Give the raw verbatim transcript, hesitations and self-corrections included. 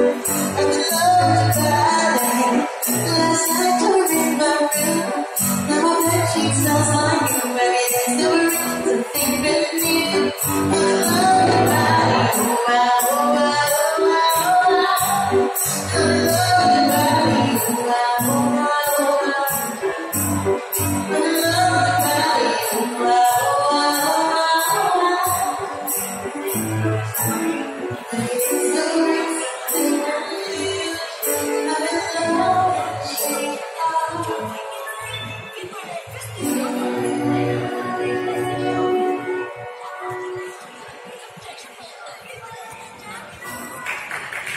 Last night you were in my room. Now my bed sheet smells like you. Maybe that's the reason to think of you.